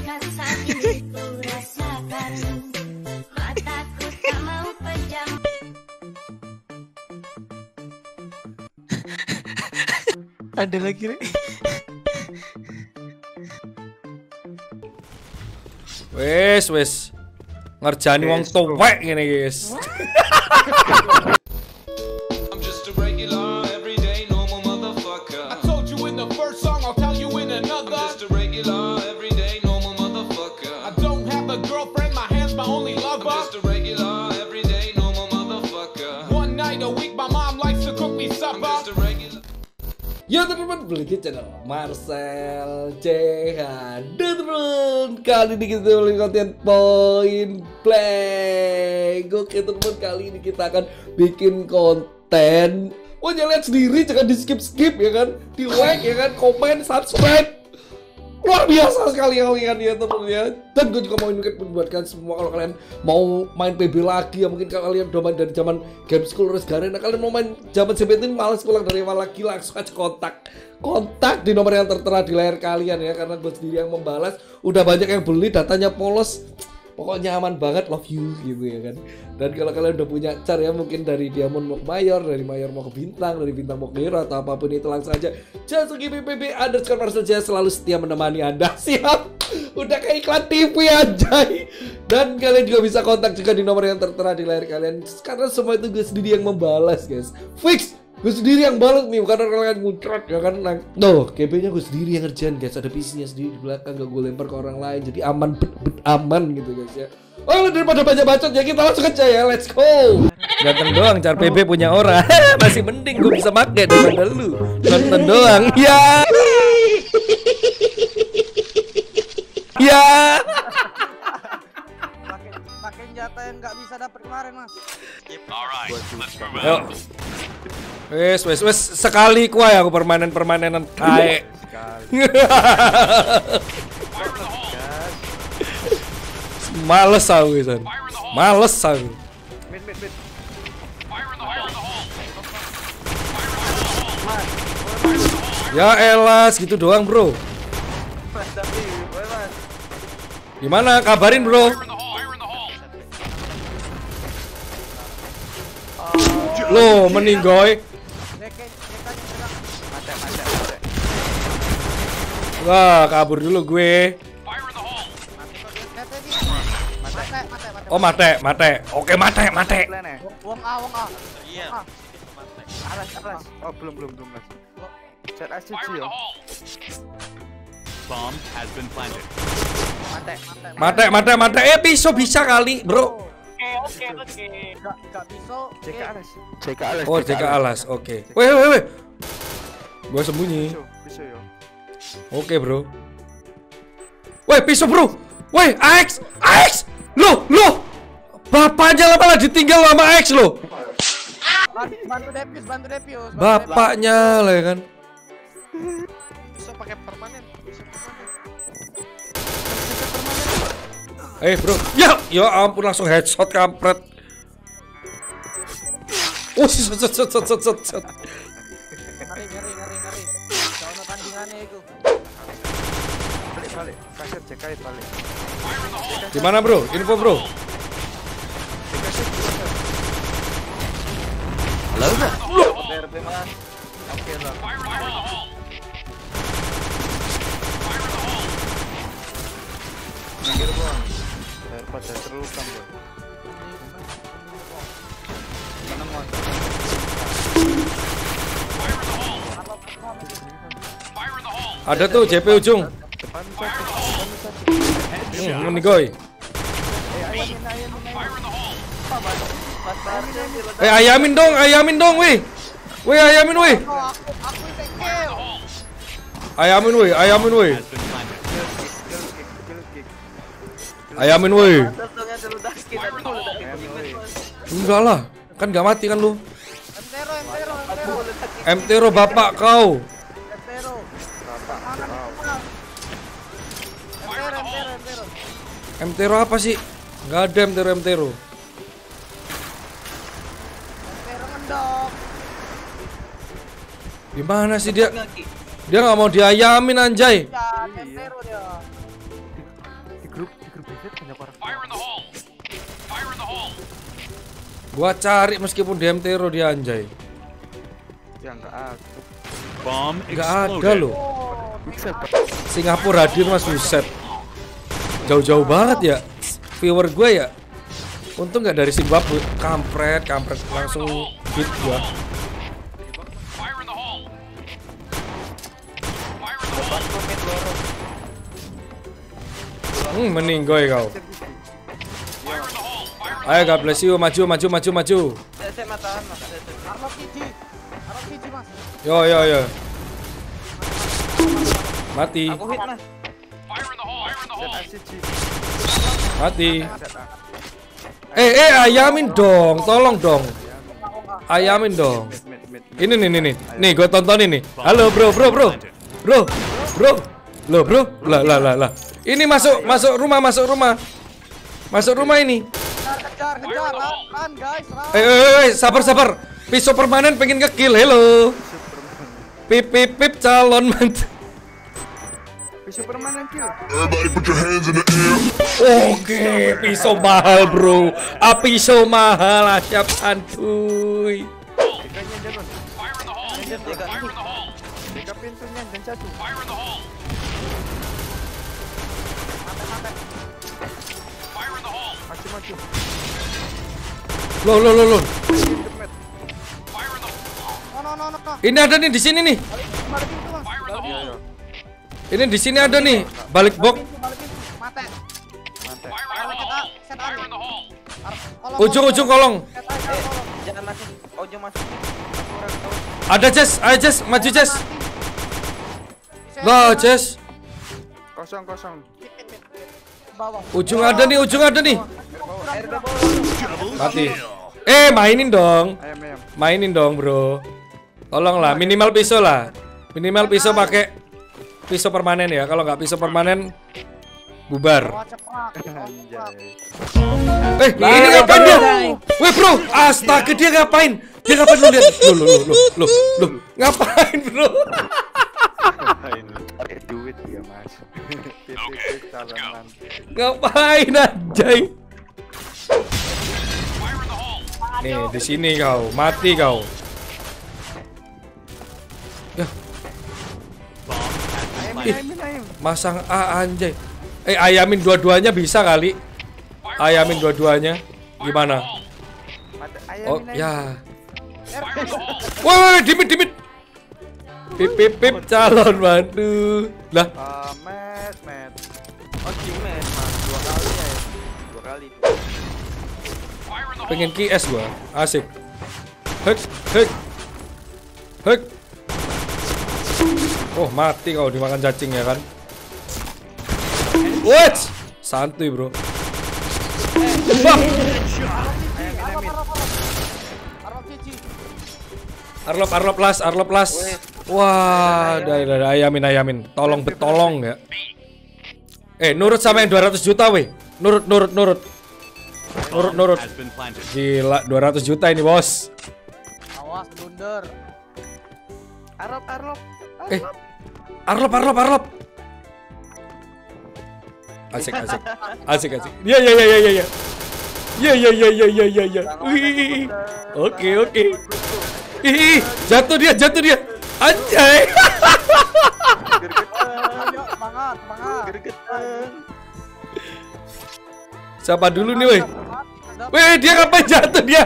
rasa ini ku rasakan, mataku tak mau pejam. Ada lagi nih. Wes ngerjani wong tuwek ngene guys. I'm just a regular, everyday, normal motherfucker. I told you in the first song, I'll tell you in another. I'm just a regular, everyday, normal motherfucker. I don't have a girlfriend, my hand's my only lover. I'm just a regular, everyday, normal motherfucker. One night a week, my mom likes to cook me supper. I'm just a regular. Yo teman-teman, balik ke channel Marcel Jehan. Dan teman, kali ini kita mulai konten Point Blank. Oke teman, kali ini kita akan bikin konten. Oh jangan lihat sendiri, jangan di skip ya kan, di like ya kan, komen, subscribe. Luar biasa sekali kalian ya teman ya. Dan gue juga mau ingatkan buat kalian semua, kalau kalian mau main PB lagi ya, mungkin kalau kalian udah main dari zaman game school Res Garena, kalian mau main zaman 17 malas pulang dari mana lagi, langsung aja kontak di nomor yang tertera di layar kalian ya, karena gue sendiri yang membalas. Udah banyak yang beli, datanya polos. Pokoknya aman banget, love you gitu ya kan. Dan kalau kalian udah punya car ya, mungkin dari diamond mau ke mayor, dari mayor mau ke bintang, dari bintang mau ke hero atau apapun itu, langsung aja Jasuki PPB _ Marcel selalu setia menemani Anda. Siap? Udah kayak iklan TV anjay. Dan kalian juga bisa kontak juga di nomor yang tertera di layar kalian, karena semua itu gue sendiri yang membalas guys. Fix! Gue sendiri yang balas nih, karena kalian ngucrat ya kan. Tuh, KB-nya gue sendiri yang ngerjain guys. Ada PC-nya sendiri di belakang, gak gue lempar ke orang lain. Jadi aman, aman gitu guys ya. Oh, daripada banyak bacot ya, kita langsung aja ya, let's go. Ganteng doang, car PB punya orang. Masih mending gue bisa pakai daripada lu. Nonton doang, ya. Ya. Pakai senjata yang nggak bisa dapat kemarin mas. Yuk. Wes sekali kuai aku permainan kae. Males aku San. Males aku. Mid. Ya elas gitu doang, bro. Gimana kabarin, bro? Lo meninggoy. Wah, kabur dulu gue. Oh, mate. Oke, mate. Wong A. Iya. Alas. Oh, belum. Chat aja ya. Bomb has been planted. Mate. Pisau bisa kali, bro. Oke. Gak bisa. JK alas. Oh, JK alas. Oke. Weh. Gua sembunyi. Bisa ya. Oke, bro. Weh, pisau, bro. Weh, AX. Loh. Bapaknya malah ditinggal sama AX lo. Bantu Depius. Bapaknya lah ya kan. Bisa pakai permanen. Bro. Ya ampun, langsung headshot kampret. Oh, set. Ngeri. Soalnya tandingannya itu. Balik. Kasih JK balik. Gimana, bro? Info, bro. Halo, Bro. BRB mas. Oke lah. Pinggir bang. Daripada terluka bang. Mana mas? Ada tuh JP ujung. Depan Meninggoy. ayamin. Ayamin dong, weh. Ayamin, weh. Aku kill. Ayamin, weh. Ayamin, weh. Enggak lah, kan gak mati kan lu. MTero bapak kau. MTero apa sih? Nggak ada MTero. Gimana sih dia? Dia nggak mau diayamin anjay. banyak orang. Gua cari meskipun di MTRO dia anjay. Ya enggak ada. Bomb Nggak ada exploded. loh. Singapura hadir mas buset. Jauh-jauh banget ya viewer gue ya. Untung nggak dari Zimbabwe. Kampret langsung hit gua. Meninggoy kau. Ayo God bless you, maju. Saya matahan mas. Arlock Kiji mas. Yo. Mati. Aku hit mas. Mati. Ayamin dong, tolong dong. Ayamin dong. Ini nih. Nih, gue tontonin nih. Halo bro. Loh bro. Lah. Ini masuk rumah. Masuk rumah ini. Kejar, run guys, run. Sabar. Pisau permanen pengen nge-kill. Hello. Pip calon mantu. Pisau permanen kill. Oke, pisau mahal bro. Pisau mahal siap santuy. Dekanya jalan. Deka pintunya dan satu. Maju. Loh. No. Ini ada nih di sini nih. Balik pintu mas. Ini di sini ada nih. Balik box. Balik pintu. Mate. Set A. Ujung kolong. Jangan masuk. Ojo masuk. Ada Jess, ayo Jess, maju Jess. Lah Jess. Kosong. Bawah. Ujung ada nih. Air bawah. Mati. Mainin dong. Ayam. Mainin dong, bro. Tolonglah, minimal pisau lah. Minimal pisau pakai pisau permanen ya. Kalau nggak pisau permanen bubar. Bawa cepat. Ini ngapain dia? Weh, bro. Astaga, dia ngapain? Lu lihat. Loh. Ngapain, bro? Pakai duit dia mas. Ngapain anjay? Nih, di sini kau. Mati kau. Ya. Ayam. Masang A anjay. Ayamin dua-duanya bisa kali. Ayamin dua-duanya. Gimana? Oh, ya. Woi, dimit. Pip calon waduh. Lah, Met. Oh, Met mas. 2 kali ya. 2 kali. pengen QS gua. Asik. Hek. Oh, mati kau dimakan cacing ya kan? What? Santuy, bro. Arlop las. Wah, dah ayamin. Tolong betolong ya. Nurut sama yang 200 juta weh. Nurut. Gila, 200 juta ini, Bos. Awas blunder. Arlop. Asik. Ya. Wih. Oke. Ih, jatuh dia. Anjay. Semangat. Siapa dulu nih, weh? Weh, dia ngapain jatuh dia?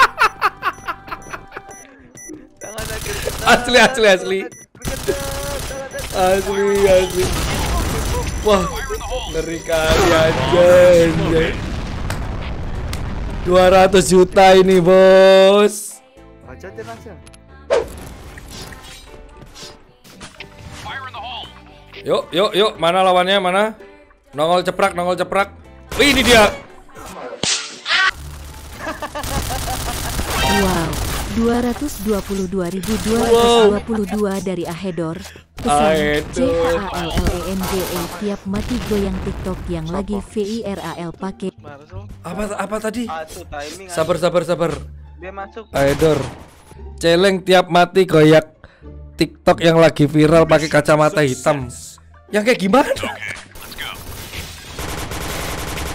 Asli. Wah, ngeri kali anjay. 200 juta ini, Bos. Yuk, mana lawannya, mana? Nongol ceprak. Wih, ini dia. Wow, 222.222 dari Ahedor. Pesan JHALLENGE tiap mati goyang TikTok yang lagi VIRAL pakai. Apa tadi? Timing. Sabar. Dia masuk. Ahedor. Celeng tiap mati goyak TikTok yang lagi viral pakai kacamata hitam. Yang kayak gimana?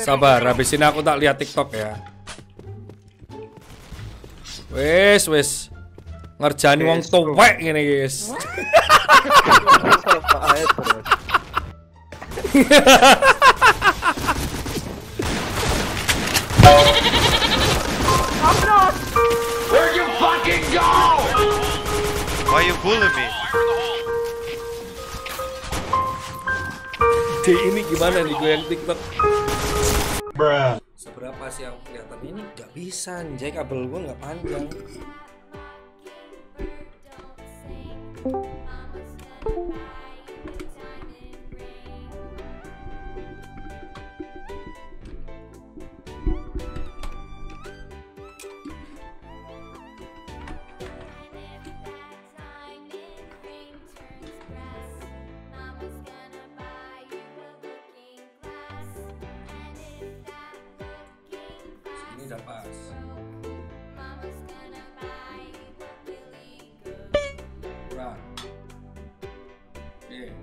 Sabar, habis ini aku tak lihat TikTok ya. Wes. Ngerjani wong tuwek ngene, guys. Where'd you fucking go? Why you bully me? Ini gimana nih gue yang TikTok? Seberapa sih yang kelihatan ini nggak bisa, anjay, kabel gue nggak panjang. Ini udah pas. Run. Oke.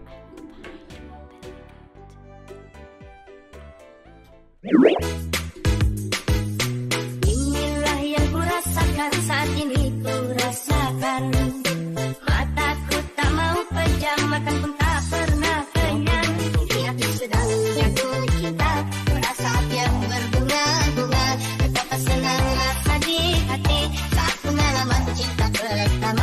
Inilah yang kurasakan saat ini kurasakan. Mataku tak mau pejam, makan pun tak pernah kenyang. Ini aku sedang jatuh cinta, merasa api yang berbunga-bunga. Betapa senang rasa di hati saat pengalaman cinta pertama.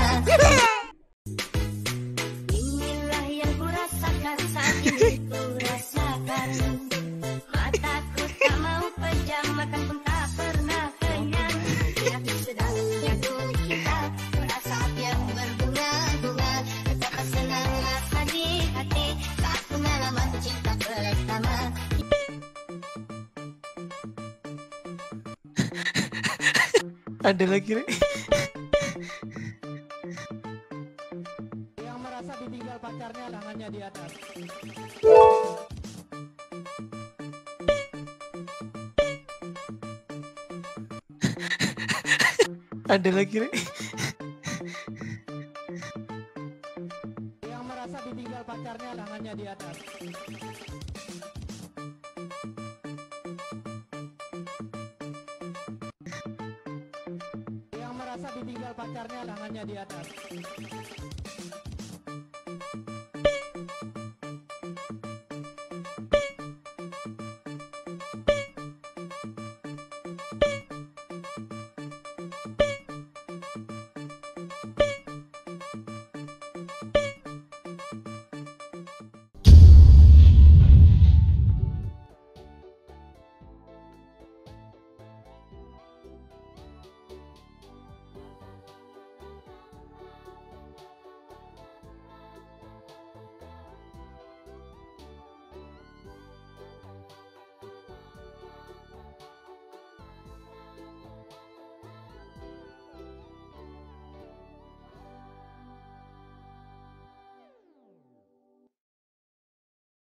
Inilah yang kurasakan saat ini kurasakan. Mataku tak mau pejam, makan pun tak pernah kenyang. Ini aku sedang jatuh cinta, merasa api yang berbunga-bunga. Betapa senang rasa di hati saat pengalaman cinta pertama. Ada lagi, Rek. Yang merasa ditinggal pacarnya tangannya di atas. Ada lagi, Rek. Yang merasa ditinggal pacarnya tangannya di atas. Yang merasa ditinggal pacarnya tangannya di atas.